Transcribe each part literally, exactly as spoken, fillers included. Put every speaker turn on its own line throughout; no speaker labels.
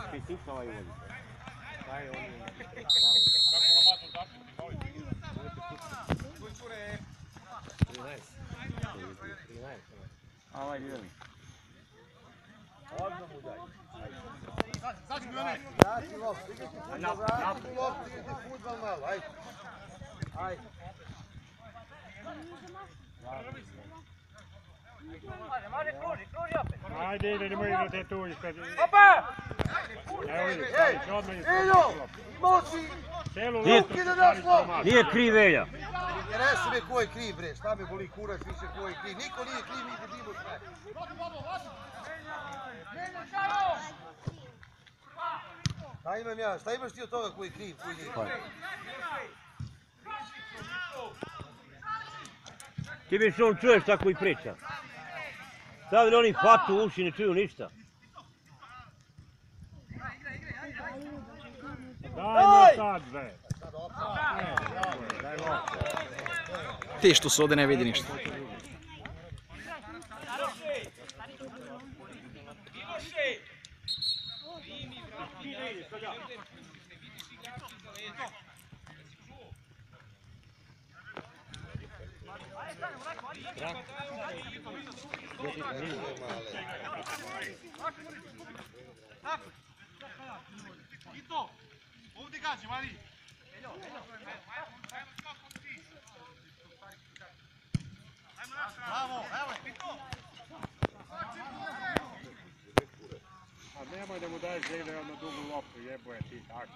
Pisicava i vodi. Kaj on je...
Kako na bazu zaštiti, molim? Koji čure?
trinaest. trinaest.
A ovaj gdje mi?
Odmah mu daj.
Zađi mi onaj!
Vrati loptu, idete futbol, vrati loptu, idete futbol malo, ajde. Ajde.
Može, kruži, kruži opet!
Ajde, ide, nemoj igrati tu ispred.
Opa!
Evo vidi, staviš odmah ispred.
Ido! Moci!
Celu
Nije-
loptu staviš komad.
Nije kriv Velja. Interesuje me ko je kriv, bre, šta me boli kurac više ko je kriv. Niko nije kriv, mi vidimo sve. Šta imam ja, šta imaš ti od toga ko je kriv, ko je nije kriv?
Ti bi što on čuješ tako i priča. Stavili oni fatu u uši, ne čuju ništa.
Daj mu sad, bre.
Ti što se ovdje ne vidi ništa.
Ito! Ovdje gađi, mali! Bravo, evo je, Ito!
A nemoj da mu daješ da ide na dugu loptu, jebo je ti tako.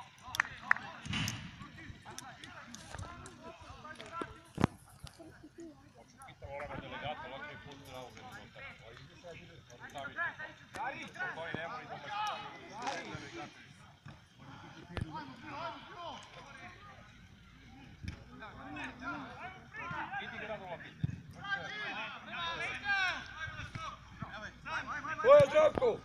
Ko je Zdravko?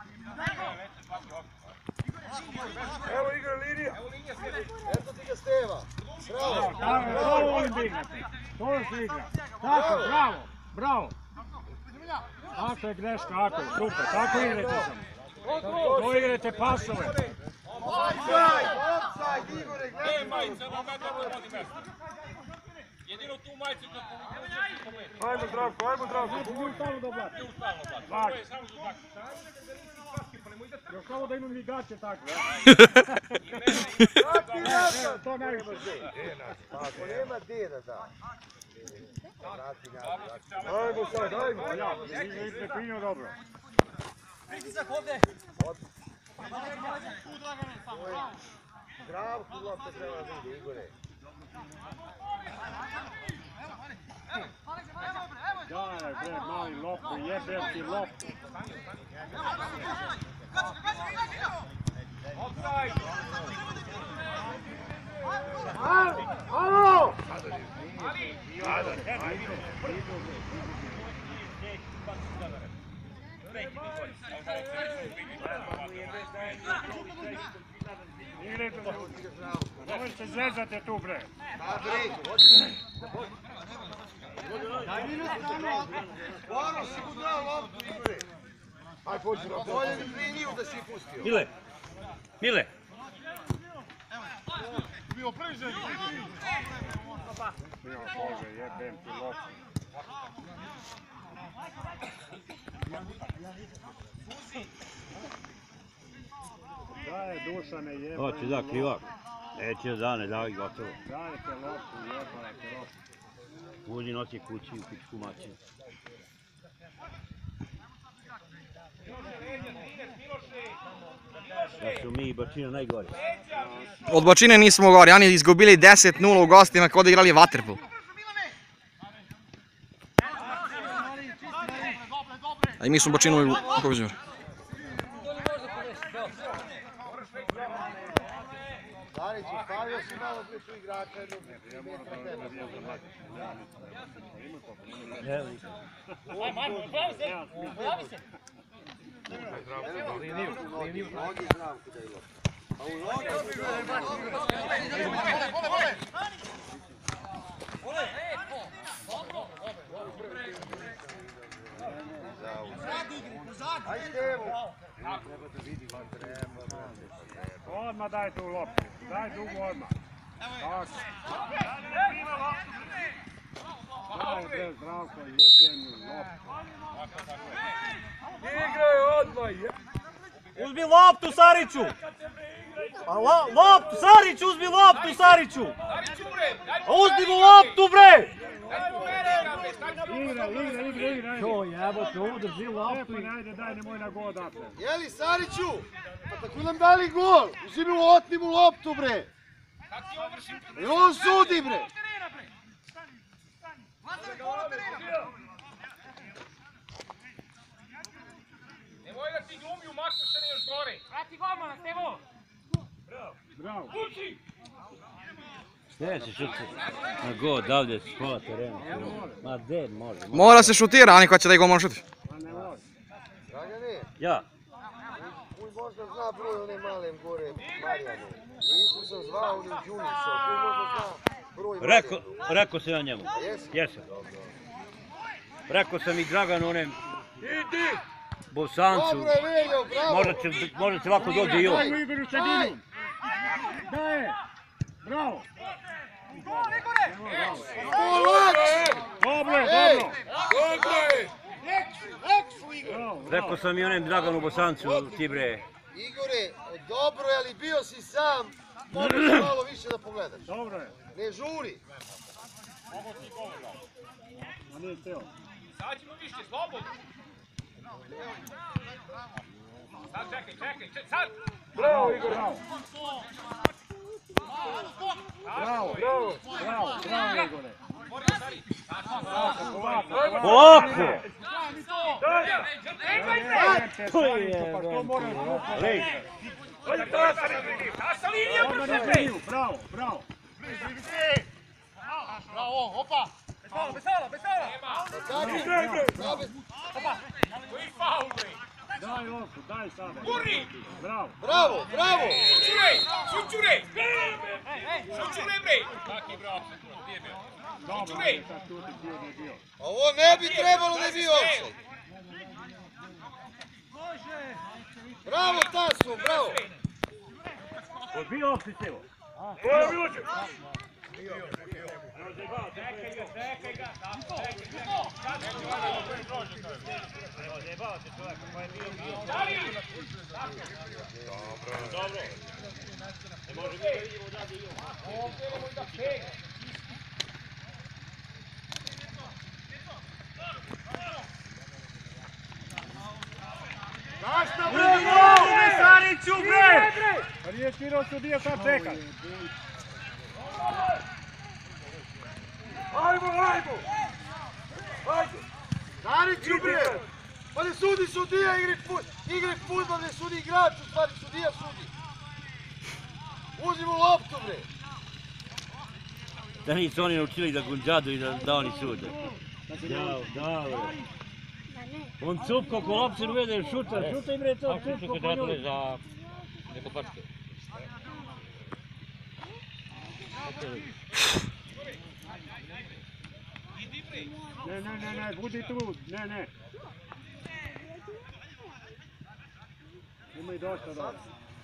Evo igra linija. Eto ti ga Steva. Bravo.
To volim da igrate. To se igra. Tako, bravo, bravo. Tako je greška, ako je, super, tako igrate sam. To igrate pasove.
Offside, offside, Igore, gledaj.
E, majica, na metar vodi mjesto. Jedino tu majicu kad povučeš i pometi.
Ajmo Zdravko, ajmo Zdravko.
Nju stalno da blati. Nju stalno blati. To je samo za tako. Još samo da imam ligače tako, ja? To najviše.
Ako nema deda, da. Ajmo sad, ajmo.
Ja, idete pinio dobro.
Pritisak ovdje!
Zdravku lopta treba vidi, Igore.
Daj, bre, mali loptu, jebem ti loptu.
Alo!
Igrajte da nemoj se zezate tu, bre.
Stvarno si mu dao loptu, Igore. Aj, pođi, bolje mi liniju da si pustio.
Mile, Mile.
Bio prvi želj!
Jo, Bože, jebem ti loptu. Daj, Dušane, jebaj.
Hoće da, krivak. Neće da, ne daj gotovo.
Dajte loptu, jebajte loptu.
Uđi noći kući u pičku mačinu. Da su mi i Bačina najgori.
Od Bačine nismo gori, oni izgubili deset nula u gostima kod igrali vaterpol. A i mi smo Bačinu pobeđali.
Darić, ustavio si malo blizu igrača jednog metra tebe.
Aj, Marko, pojavi se! Pojavi se!
Liniju, liniju. Nogi Zdravku da je lopta. A u nogi si Ajde, evo.
Odmah daj tu loptu, daj dugu odmah. Tako. Daj bre Zdravko, jebeni loptu.
Igraj odmah, je. Uzmi loptu, Sariću! A lo, loptu, Sariću, uzmi loptu, Sariću! A uzmi mu loptu, bre!
Igra, igra, igra, igra.
Jo, jebote, udrži loptu i...
Ajde, daj, nemoj na god apel.
Jeli, Sariću? Pa tako nam dali gol. Uzmi mu, otmi mu loptu, bre. I on sudi, bre.
Nemoj da ti glumi u maksu što ne još gore. Vrati golmana, Stevo!
Bravo.
Gdje se šuti? Na god, davde s pola terena. Ma gdje može?
Mora se šutira, a niko će da je gol može šuti.
A ne voli.
Dragane,
Ja.
kuj možda zna broj one malem gore Marijanu. Nisam sam zvao ni Đuniso, kuj možda zna broj
Rekao,
Marijanu.
rekao sam ja njemu.
Jesi?
Jesam. Rekao sam i Draganu onem... Bosancu.
Dobro je, Veljo, bravo.
Možda će, možda će lako dođe i on.
Daj mu igru u sredinu. Daj. Bravo. Dobro je, dobro. Bravo,
Rekao
bravo.
sam i onem Draganu Bosancu, ti bre.
Igore, dobro je, ali bio si sam. Možeš malo više da pogledaš.
Dobro je.
Ne žuri.
A nije teo.
Sad ćemo više, slobodno. Sad čekaj, čekaj, čekaj, sad!
Bravo, Igor. Bravo. Bravo, bravo, bravo, bravo, Igore.
Polako!
Pa što moraš glupo?
Lej.
Ta sa linija
Odmah
brzo,
na
bre!
liniju, bravo, bravo.
Besala, besala, besala!
Tako,
Koji faul, bre!
Daj loptu, daj sada.
Gurni!
Bravo.
bravo, bravo.
Sučurej! Sučurej! Sučurej, bre! Taki, bravo. Nije bio.
Dobro, ajde sad šuti, bio da je bio.
Ovo ne bi trebalo da je bio offside. Bravo, Taso, bravo.
Bio opet evo.
Zašto
Uzmi loptu, Sariću, bre!
Pa nije svirao sudija, sad čekaj.
Ajmo, ajmo. Ajde. Sariću, bre. Pa ne sudi sudija, igri fut, igri futbol, ne sudi igrač, u stvari sudija sudi. Uzmi mu loptu, bre.
Da nisu oni naučili da gunđadu i da, da oni sude. Da, da, bre. On cupko ko lopce uvede šuta, šuta i bre to cupko po njoj.
za neko pačke.
Ne, ne, ne, ne, budi tu, ne, ne. Ima i dosta dobro.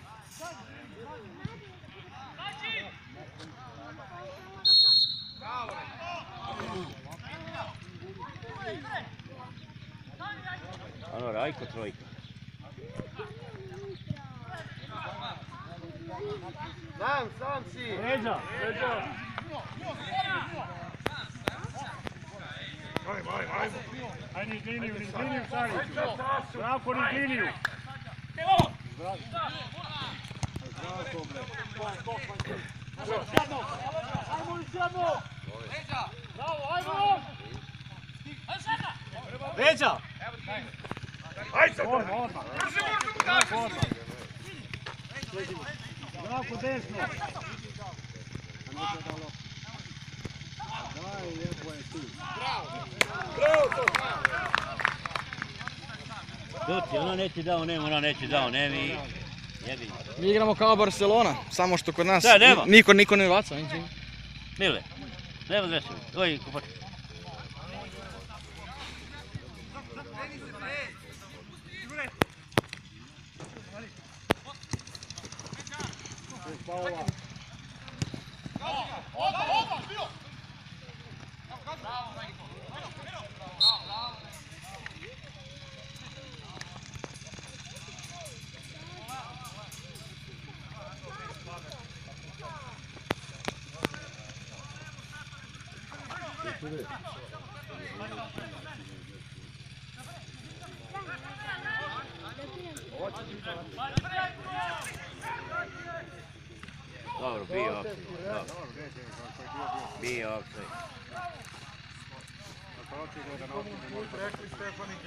Ano, Rajko trojka.
Sam, sam si.
Ređa, ređa. Ajde niz liniju, niz liniju, Sariću. Zdravko, niz liniju. Zdravko, bre.
Ređa!
Odmah, odmah. Zdravko, odmah. Zdravko, desno. Daj, lijepo je tu.
Tuti, ona neće dao, nema, ona neće dao, ne mi. Jebi.
Mi igramo kao Barcelona, samo što kod nas
Da, nema.
ni- niko, niko ne vaca. ničim.
Mile, nema dresu. Oj, kupač.
ova.
Dobro, bio offside. Bio offside.
Rekli Stefan i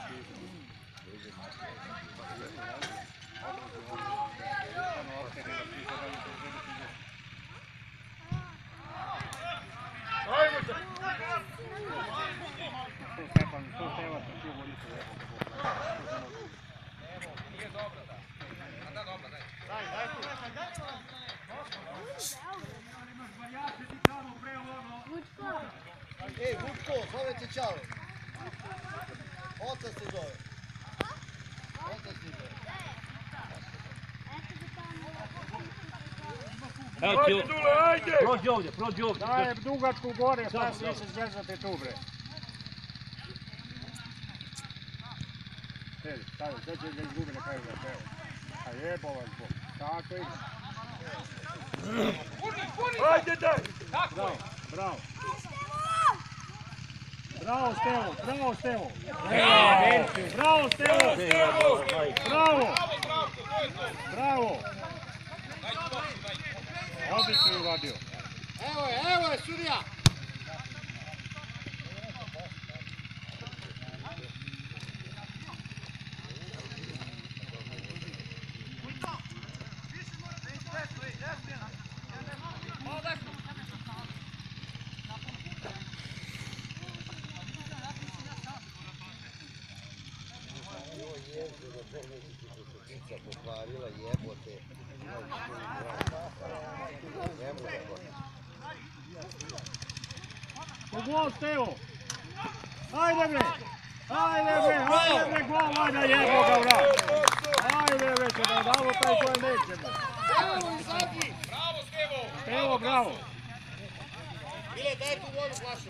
Ej, Vučko, zove se Čale. Oca se zove. Oca se zove.
Evo ti, prođi ovdje, prođi ovdje.
Dajem dugačku gore, šta svi se zgezate tu bre. Sedi, stavim, sve će da izgubi na kraju za teo. A jebo vas Bog, tako ide.
Ajde daj!
Bravo, bravo. Bravo Stevo, bravo Stevo. Bravo Stevo. Bravo. Bravo. Odlično je uradio.
Evo je, evo je sudija! Pokvarila jebote.
U gol Stevo. Ajde bre. Ajde bre, ajde bre, gol, ajde jebo ga vrat. Ajde bre, će da damo taj koji nećemo.
Evo i zadnji!
Bravo, Stevo!
Stevo, bravo.
Mile, daj tu vodu flašu.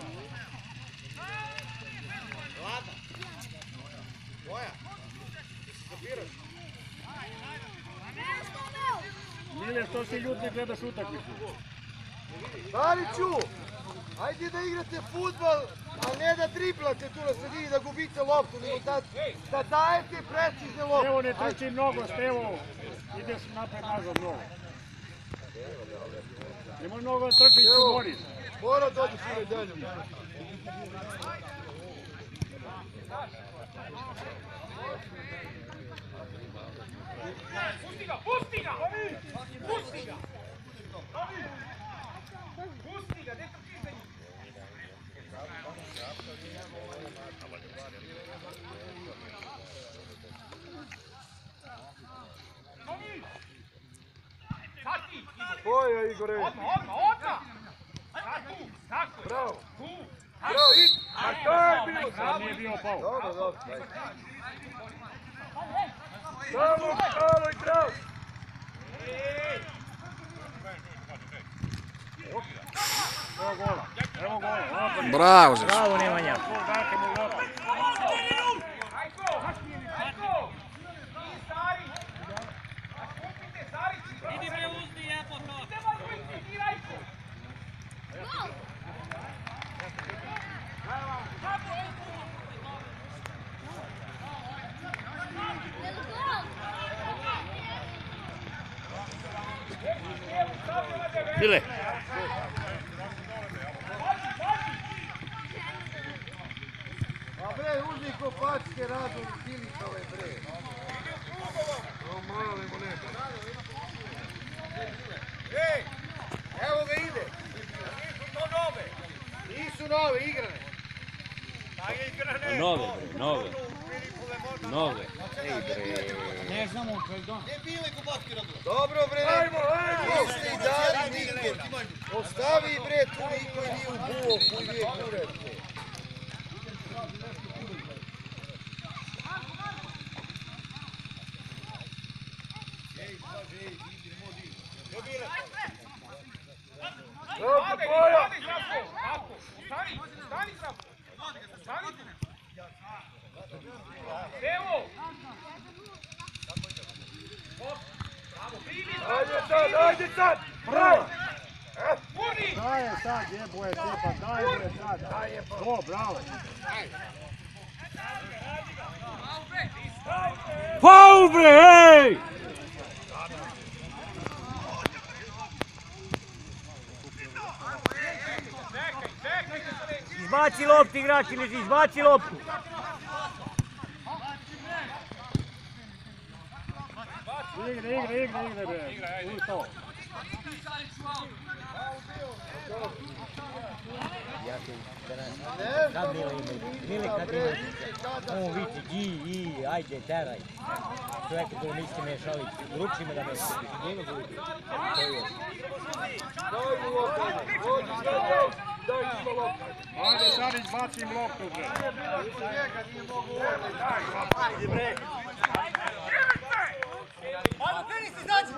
Hladna. Moja. Zapiraš.
Mile, što si ljut ne gledaš utakmicu?
Stariću, ajde da igrate futbol, a ne da driblate tu na sredini, da gubite loptu, nego da, da dajete precizne lopte.
Stevo ne trči mnogo, Stevo. Ideš napred nazad mnogo. Nemoj mnogo da trčiš i boriš.
Mora dođi s ove deljom.
Pusti ga, pusti ga! Pusti ga! Pusti ga, ne trči za njim! Sad ti, Igor!
Boja, Igore!
Odmah, odmah, odmah! Sad tu, tako je!
Bravo!
Tu!
Bravo, id! A to je bilo!
Sad nije bio pao.
Dobro, dobro, daj. Samo, malo i zdrav!
Evo gola, evo gola.
Bravo, Žeš.
Bravo, Nemanja.
Dajte mu loptu.
Rajko! Rajko! Ti stari! A skupite Sarići! Idi bre, uzmi jepo to! Treba uzmi ti Rajko!
Bile.
A bre, uzmi kopačke radu Filipove, bre. O, male monete. Ej, evo ga ide. Nisu to nove. Nisu nove, igrane.
Nove, bre, nove. Nove. Ej, bre.
Dobro, bre. Ajmo, ajmo. Niste i dali niko. Ostavi, bre, tu niko nije u buo, koji je kuret. Zdravko, Koja!
Stani, stani Zdravko! Stani! Evo! Bravo, primi
Ajde sad, ajde sad! Bravo!
Gurni!
Daj je sad, jebo je tipa, daj je sad. To, bravo.
Faul bre, hej!
Čekaj, čekaj da se neći!
Izbaci loptu, igrači, Liži, izbaci loptu.
Igre, igre, igre, igre, bre. Uj to.
Sad Mile ima, Mile kad ima, on vici, gi, i, ajde, teraj. Čovjek koji niste mešali, ruči me da me se njega budi.
Daj mu loptaj, dođi sad, daj njima loptaj.
Ajde sad izbacim loptu, bre.
Njega nije mogu
Ajde bre.
Ajmo, kreni se, izađi!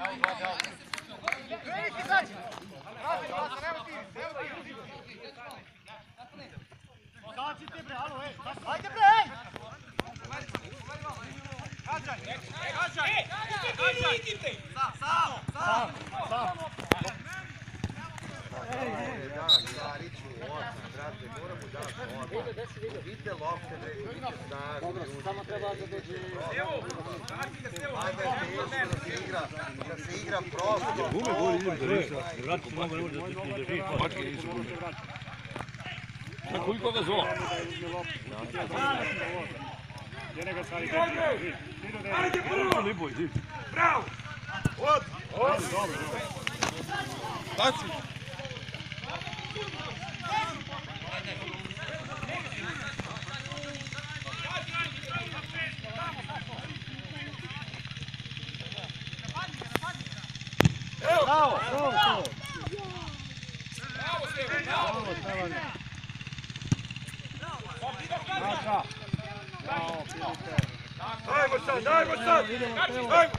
Kreni se, izađi! Radi, Vlasa, evo ti, evo ti! Zacite bre, alo, ej! Ajde bre, ej! Gađaj, gađaj! Gađaj, idite! Sam, sam, sam!
Sam.
Stariću, osam, brate, moramo dati osam. Vidite lopte, vidite snagu. Dobro, samo treba da dođe... Ajde, da se igra, da se igra prosto.
Gume goli idem da rešim. Vrati se mogu, ne može da se drži. Pačke nisu gume. Tako i koga zova?
Gdje ga stari gdje?
Ajde prvo! Ne boj, idi.
Bravo! Od! Od!
Dobro, dobro.
Baci!
Bravo, bravo, bravo.
Bravo, Stevan,
Bravo, Stevan. Maka. Bravo, Filipe.
Dajmo sad, dajmo sad!
Idemo, Stevo.
Dajmo!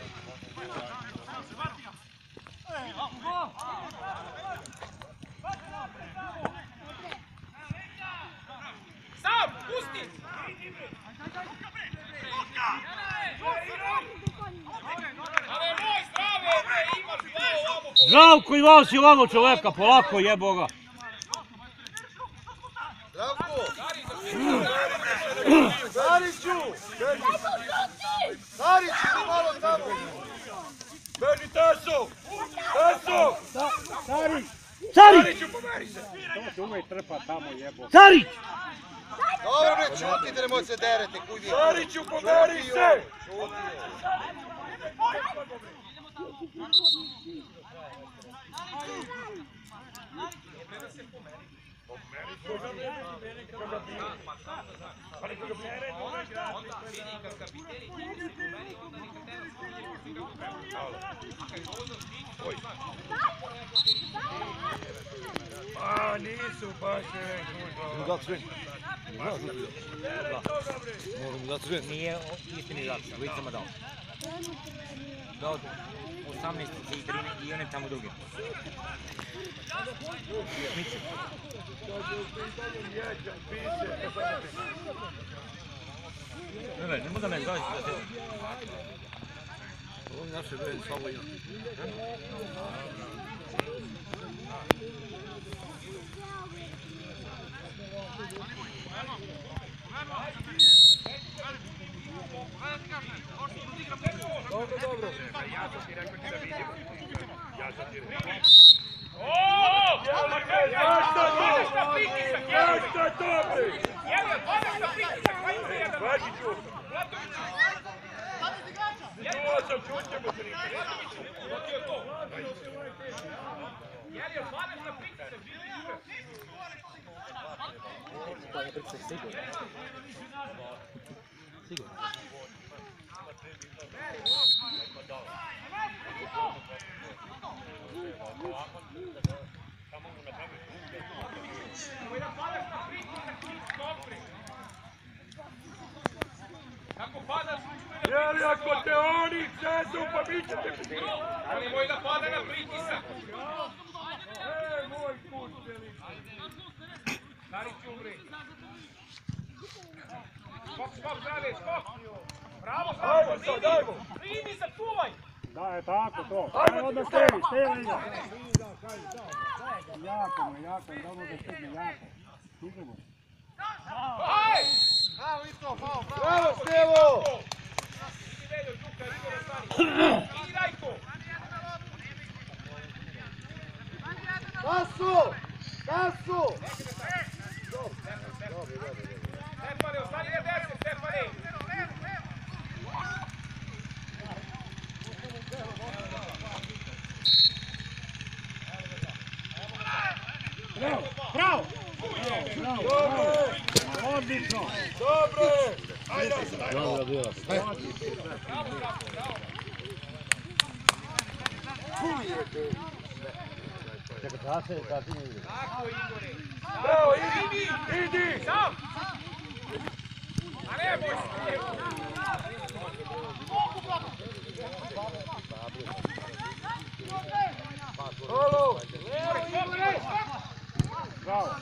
Sam, pusti! Ale moj, zdrave, bre, imaš glavo ovamo!
Zdravko i vas i ovamo čoveka, polako jebo ga.
Zdravko! Sariću! Sariću, malo tamo! Beži, Taso! Taso!
Stari.
Sarić!
Sariću, pomeri se!
To se uvijek trpa tamo, jebo.
Sarić!
Dobro, bre, čutite, nemoj se derete, kuj vi. Sariću, pomeri se! A, nisu baš
Nije istini zato, licama dao. Dao osamnaest i trinaest i one tamo druge. Miće. Ne, ne, ne mogu da me zove.
Ovo je naše vreme, slabo ima.
Dobro, dobro. Zašto to, bre?
Jel, padaš na pritisak, hajde jedan!
Vađiću! Čuo sam, čućemo se ništa.
Jel, jel, padaš na pritisak, živi igra!
Pa ne pričaj sigurno. Sigurno.
Kako padaš,
Jel, ja
Ako te oni česu, pa vi ćete biti. Ali moj da pada na pritisak. E, moj kućeli. Stari čubri. Skok, skok, zdrave, skok. Bravo, bravo, pridi. Pridi se, čuvaj.
Da, je tako to. Ajde odmah stevi, stevi ga. Jako mu, jako, dobro da stigne, jako. Stignemo.
Aj!
Bravo, Ito, bravo, bravo, Stevo! Kasu! Kasu!
Stefane, ostani na deset, Stefane!
Bravo, bravo! Bravo, bravo! Odlično!
Dobro! Ajde!
Dobro bilo. Čekaj, da se, da se ne ide.
Tako, Igore!
Bravo, idi! Idi!
Sam! A ne, boj se!
Halo!
Bravo!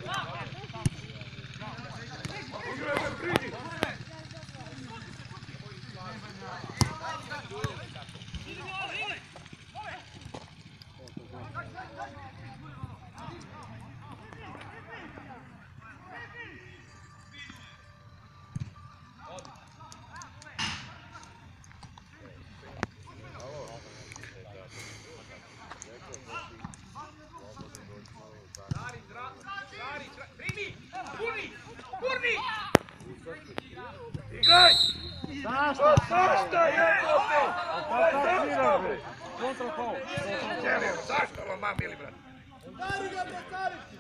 Igre me pridi!
Primi! Kurni! Kurni!
Igraj!
Zašto?
Zašto je to?
Pa tako svira, bre. Kontra faul.
Zašto vam mam bili, brate? Udari ga, bre, Carici!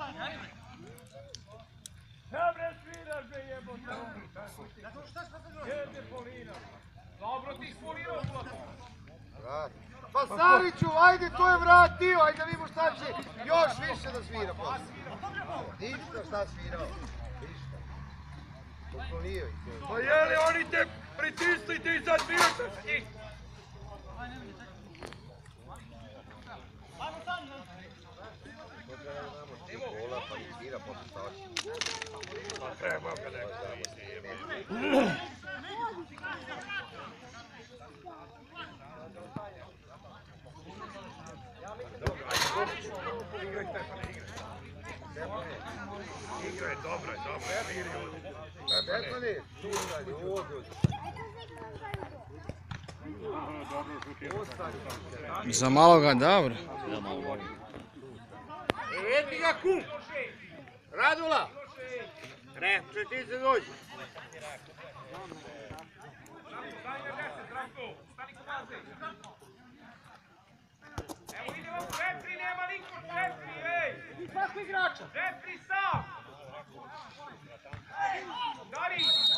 Ja bre sviraš bre jebote! Jede Polina! Dobro ti ispolirao Zlato!
Pa Sariću, ajde, to je vratio, ajde da vidimo šta će još više da svira posle. Ništa šta svirao, ništa. Poklonio ih.
Pa jeli oni te pritisli ti sad sviraš sa njih?
Gola pa ih svira posle stači.
Pa treba ga neko ide. Igraj Stefane, igraj. Igraj, dobro je, dobro je, sviri ovdje.
Stefane, čuvaj, ljudi.
Za malo ga, dobro.
Evi ga kum! Radula! Ne, ti se dođi.
Stani na deset, Zdravko, stani ko baze. Evo idemo, četiri, nema niko, četiri, ej!
Svako igrača!
Četiri sam! Dari!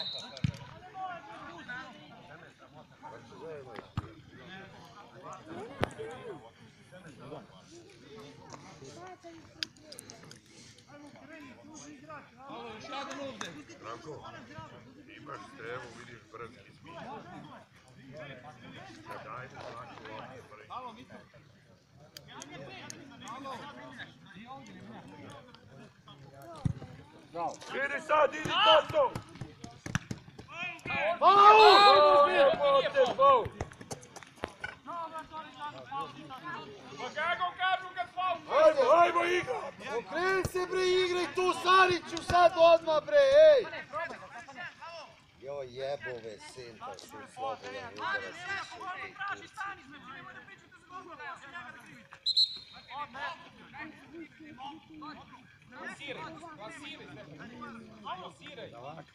Branko, imaš strevu, vidiš brzki smijeh. Dajte znači ovdje prvi.
Idi sad, idi tato!
Faul!
Jebote, faul! Pa kako kažu kad faul?
Ajde,
Ajmo igra!
okreni se bre, igraj tu Sariću sad odmah bre, ej! Jo jebove sinta su slobodan udarac više.
Plasiraj, plasiraj, plasiraj.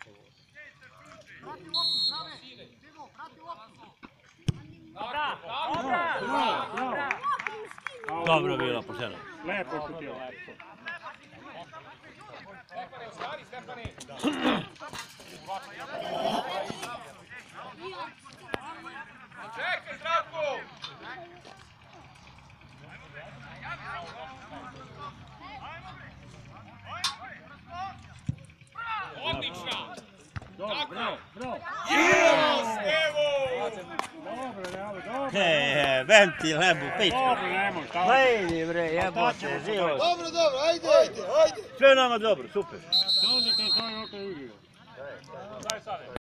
Dobra, dobra, dobra.
Dobro bilo, pošteno.
Lepo je šutio.
Stefane, ostari, Stefane. Čekaj, Zdravko! Odlična!
Dobro, bravo, bravo.
Yes, evo!
bre, venti, lebu, pička.
Dobro, nemoj, šta?
Ma idi bre, jebote, živo.
Dobro, dobro, ajde, ajde, ajde.
Sve nama dobro, super.
Dođite, to je ok igre.